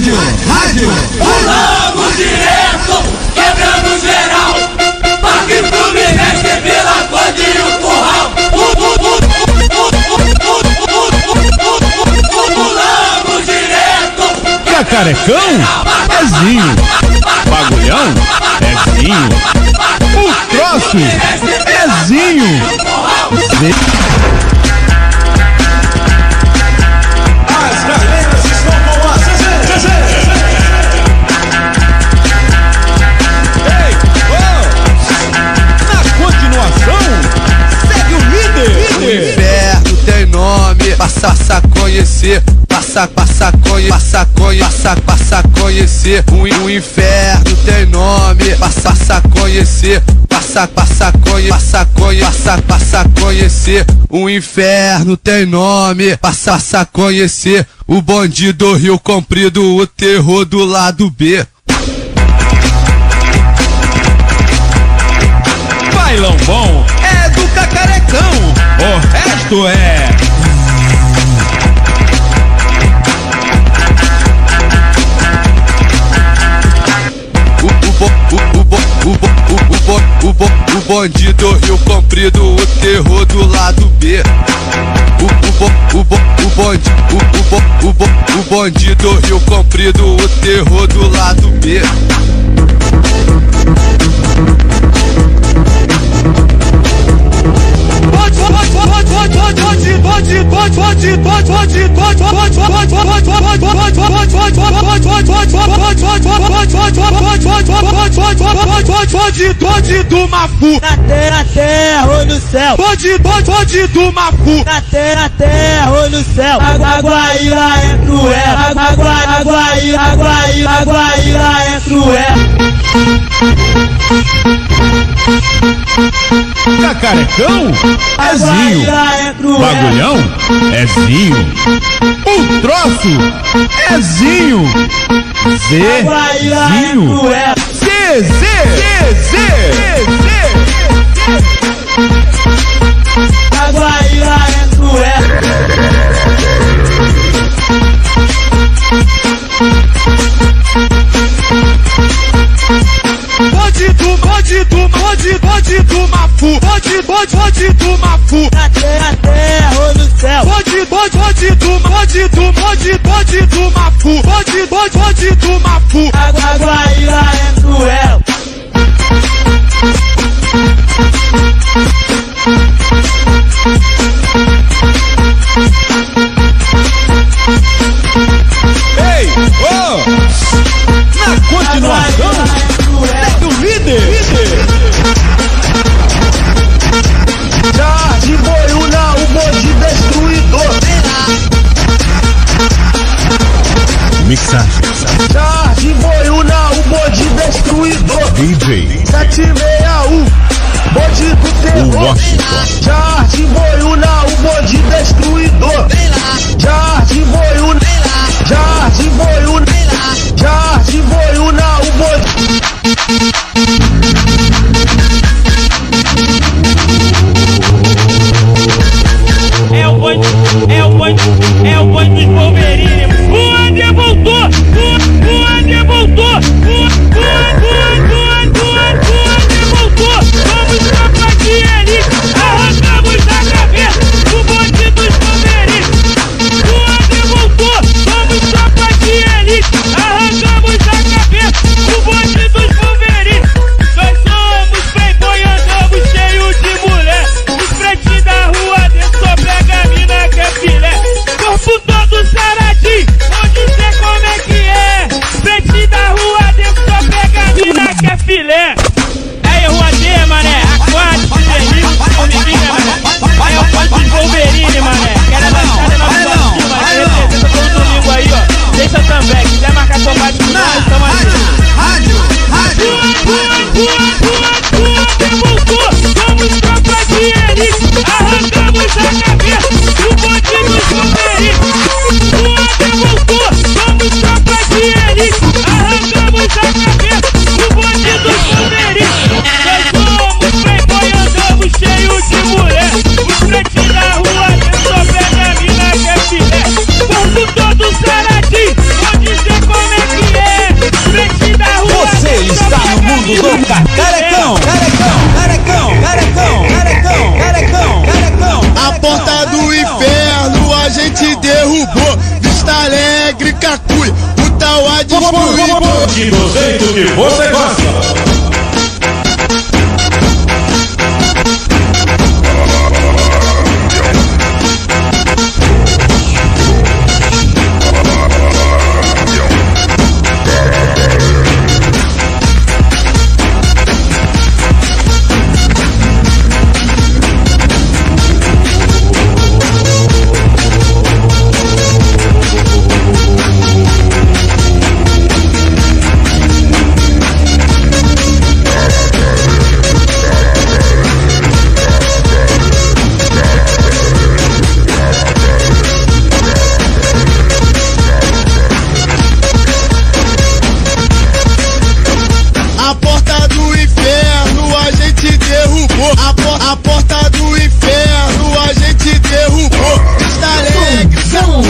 Pulamos direto, quebrando geral. Parque Fluminense, Vila Conde e o Curral. Pulamos direto. Cacarecão? Ezinho. Bagulhão? Ezinho. O troço? Ezinho. As galerinhas estão com a Zezé. Ei, na continuação, segue o líder. O inferno tem nome, passa a conhecer. Passa a conhecer. O inferno tem nome, passa a conhecer. Passa a conhecer. O inferno tem nome, passa a conhecer. O bonde do Rio Comprido, o terror do lado B. Bailão bom é do Cacarecão, o resto é... O bonde do Rio Comprido, o terror do lado B. O bonde do Rio Comprido, o terror do lado B. Bonde do Mafu, na terra ou no céu. bonde do Mafu, Na terra ou no céu. Aguaíra é cruel. Aguaíra é cruel. Cacarecão, Ezinho, Bagulhão, Ezinho, o troço, Ezinho, Zezinho, Zezé. Aguaíra é cruel. Bonde do Mafu, bonde do Mafu, Na terra ou no céu. bonde do Mafu, bonde do Mafu. Aguaíra é cruel. Ei, na continuação, segue o líder. Jardim Boiúna, o bonde destruidor. Mixagem, Jardim Boiúna, o bonde destruidor. DJ 761, bonde do terror. Washington. Jardim Boiúna, o bonde destruidor. Jardim Boiúna, Jardim Boiúna, o bonde. É o bonde dos Wolverine. O André voltou. O André voltou. Vamos escapar de ele. Arrancamos a cabeça. O bonde dos Wolverine. O André voltou. Cacui, o Tauá destruidor. Que do jeito que você gosta. A porta do inferno a gente derrubou. A porta do inferno a gente derrubou. Está alegre,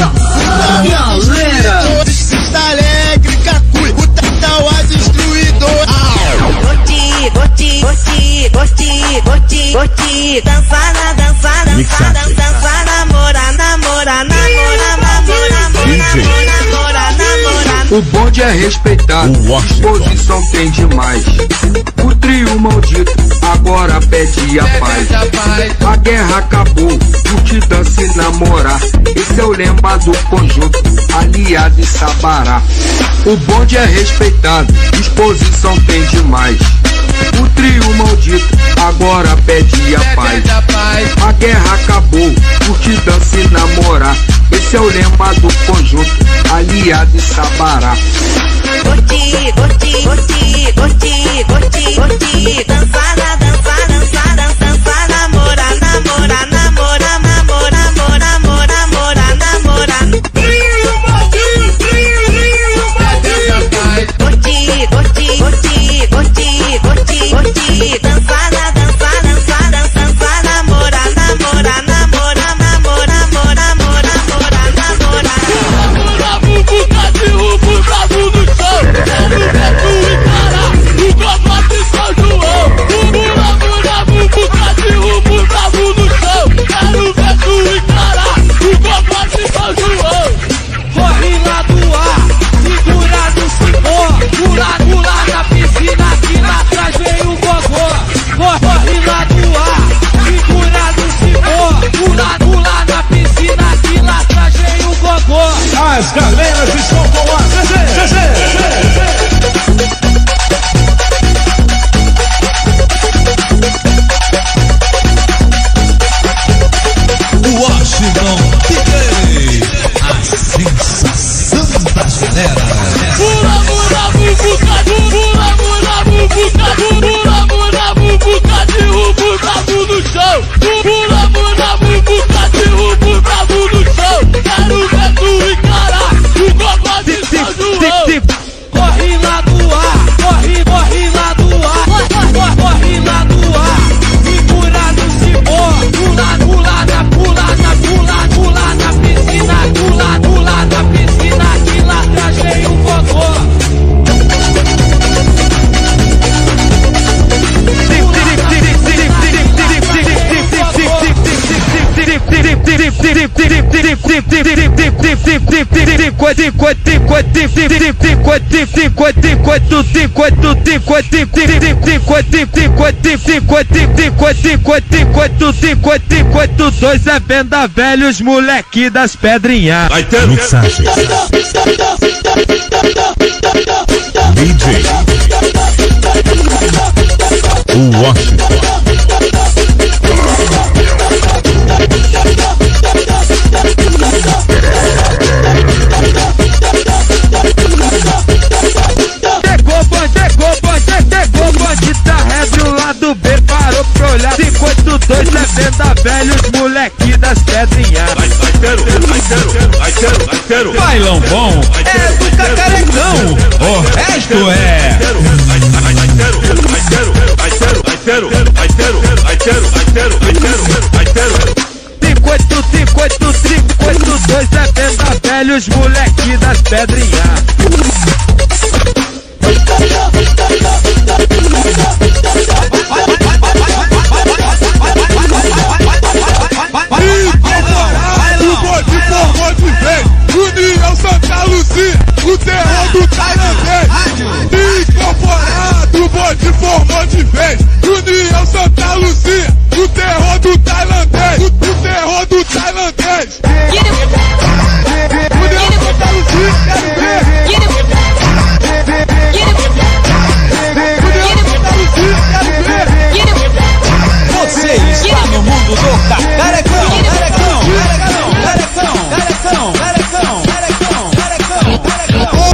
está alegre, Cacui, o Tauá destruidor. Goti, dançar, namorar. O bonde é respeitado, disposição tem demais. O trio maldito agora pede a paz. A guerra acabou, curtida se namorar. Esse é o lema do conjunto, aliado e Sabará. O bonde é respeitado, disposição tem demais. O trio maldito agora pede a paz. A guerra acabou, curtida se namorar. Esse é o lema do conjunto, aliado e Sabará. Goti, dançar, namorar. Goti, dançar, namorar. Corre lá do ar, segura no cipó, pular na piscina, aqui lá atrás vem o gogó. Corre lá do ar, segura no cipó, pular na piscina, aqui lá atrás vem o gogó. As galerinhas estão com a CC. Washington DJ, a sensação das feras. Pula, bubuca, derruba o brabo no chão. Pula, bubuca, derruba o brabo no chão. Quero ver tu encarar o gogó de São João. Corre lá do ar, corre lá do ar, corre lá do ar. Segura no cipó, pula na piscina, que lá atrás vem o gogó. Dois é venda velhos, moleque das pedrinhas. Mixagem DJ Washington. Pegou bonde da ré do lado B, parou pra olhar. 52 é venda velhos, moleque das pedrinhas. Bailão bom É do Cacarecão, o resto é 52 é venda velhos, moleque das pedrinhas. O bonde formou de vez, União Santa Luzia. o terror do tailandês. Incorporado, o bonde formou de vez. União Santa Luzia, o terror do tailandês. O terror do tailandês. União Santa Luzia, quero ver. União Santa Luzia, quero ver. Você está no mundo do cacarecão, carecão, carecão, carecão, carecão, carecão, carecão, carecão.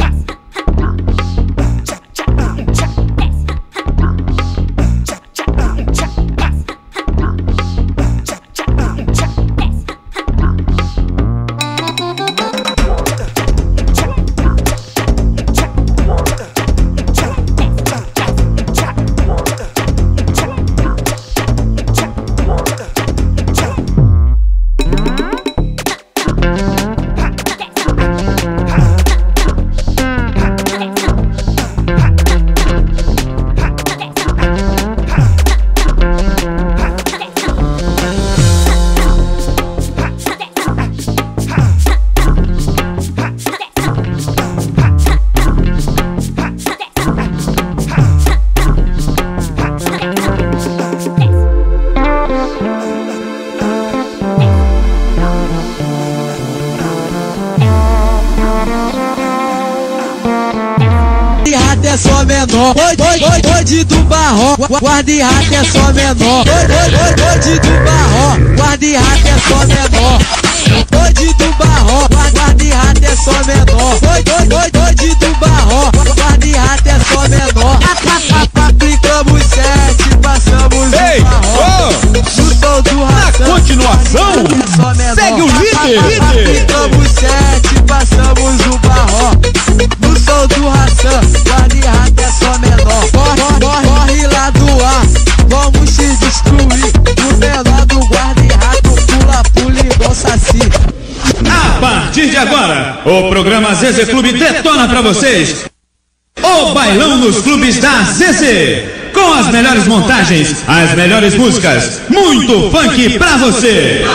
É só menor, hoje do barro, guarda e rato é só menor. Hoje do barro, guarda e rato é só menor. Hoje do barro, guarda e rato é só menor. Hoje do barro, guarda e rato é só menor. Aplicamos 7, passamos o barro. No som do ração, Na continuação, segue o líder. aplicamos 7, passamos o barro. No som do ração, guarda e rato é só menor. Corre lá do ar, vamos te destruir. O menor do guarda e rato pula igual saci. A partir de agora, o programa ZZ Clube detona pra vocês o bailão nos clubes da ZZ, com as melhores montagens, as melhores músicas, muito funk pra você.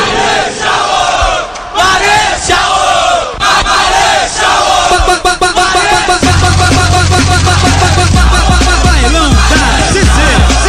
Bailão da ZZ.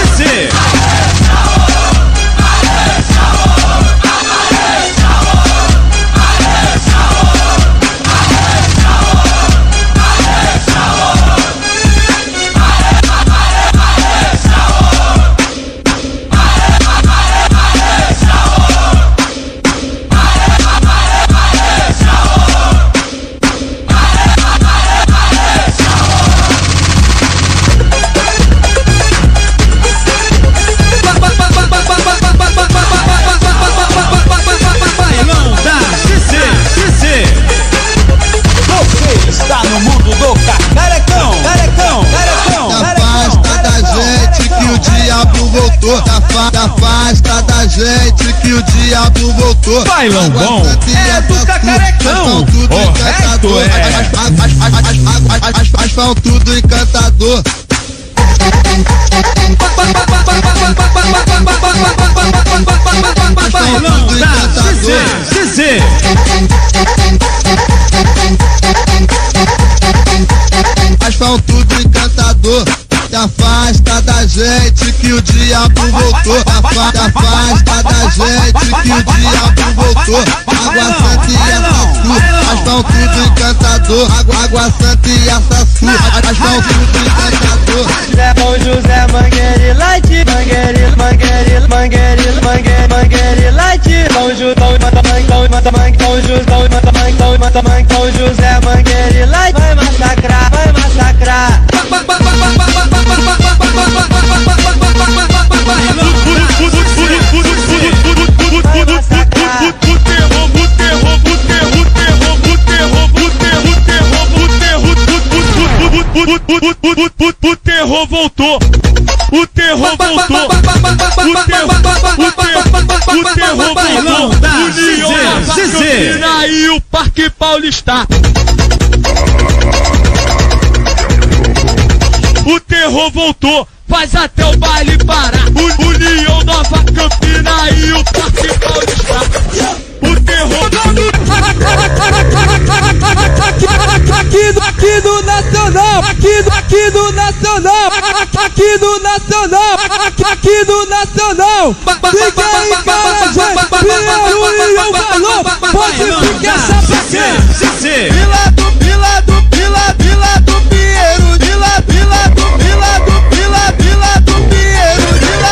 Está no mundo do carecão, carecão, carecão. Afasta da gente que o diabo voltou. Afasta da gente que o diabo voltou. Bailão bom é do cacarecão. O resto é asfalto tudo encantador. bailão da ZZ. Asfalto tudo encantador. Se afasta da gente que o diabo voltou. Afasta da gente que o diabo voltou. Água Santa e Açaçu, asfalto tudo encantador. Água Santa e Açaçu, asfalto tudo encantador. São José Mangueira Light, Mangueira Light. São José Mangueira Light. Vai massacrar, vai massacrar. O terror voltou. O terror voltou. O terror bailão da ZZ. E o Parque Paulista. O terror voltou. Faz até o baile parar. União Nova Campina e o Parque Paulista. O terror Aqui aqui do Nacional, aqui do Nacional, aqui do Nacional, aqui do Nacional. Fica aí, cara, gente, Pinheiro e o Valor, pode ficar sapacando. Vila do Pinheiro, Vila do Pinheiro, Vila do Pinheiro,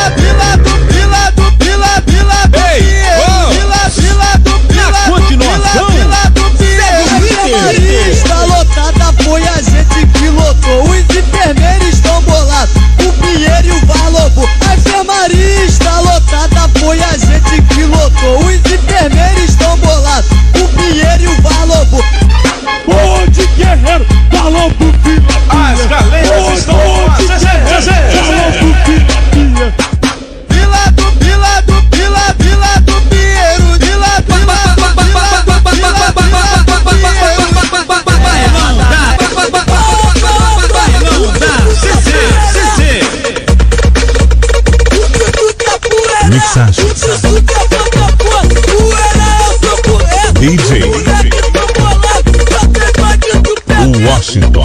Está lotada, foi a gente que lotou. Os enfermeiros estão bolados, o Pinheiro e o Valobo. A enfermaria está lotada, foi a gente que lotou. Os enfermeiros estão bolados, o Pinheiro e o Valobo. Onde guerreiro, Valobo, Vila. As galeiras estão boas. Vila do Pinheiro, Mixagem DJ o Washington.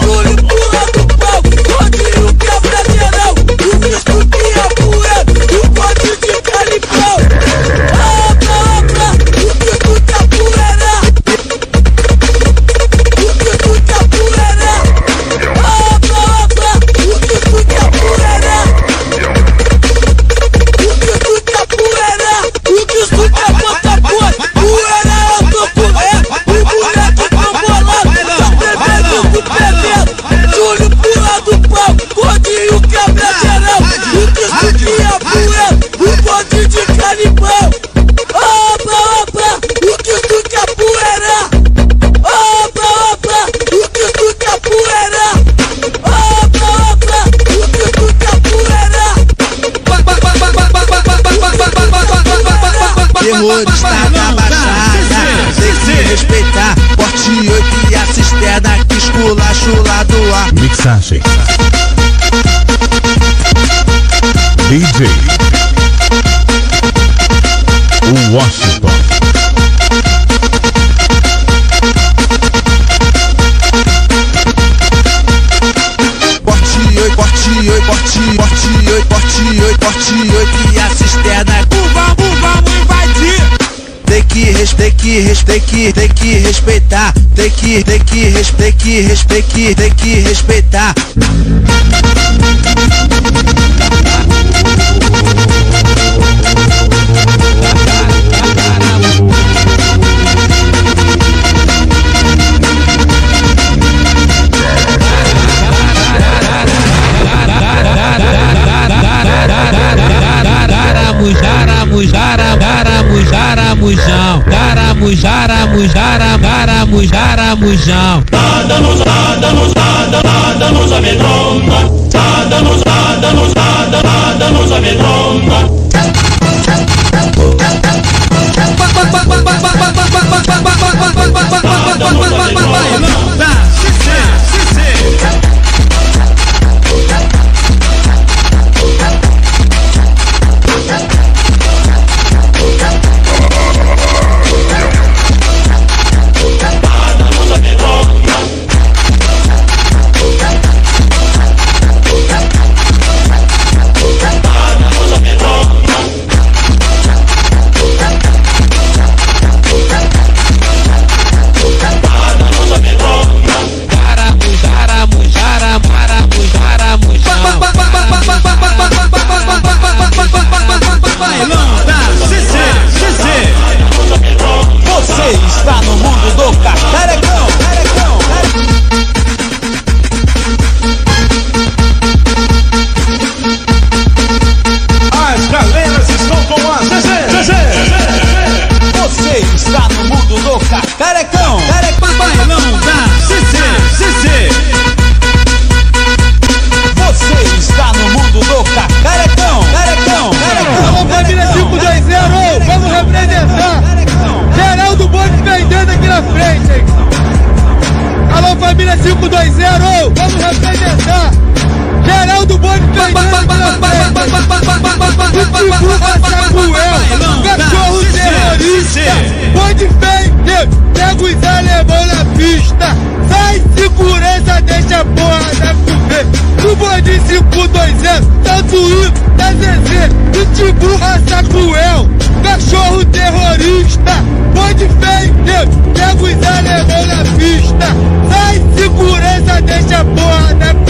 terrorista da baixada, tem que respeitar. Porte 8 e a cisterna que esculacha o lado A. Mixagem DJ o Washington. Porte 8 e a cisterna. Vamos invadir. Tem que respeitar. Tem que respeitar. Jaramujão. Nada nos amedronta. Nada nos amedronta. Está no mundo do cacarecão. As galeras estão com a Zezé. Você está no mundo do cacarecão. Bailão da Zezé. Você está no mundo do cacarecão. Alô, família 520, vamos representar. Geraldo Bonde vendendo aqui na frente, hein? Alô, família 520, vamos representar. Geraldo Bonde vendendo aqui na frente. O Sacuel, cachorro terrorista. Bonde vende, pega os alemão na pista. Sai segurança pitbull, raça cruel, cachorro terrorista, pode feio, pega os alemão na pista, sai segurança, deixa a porra da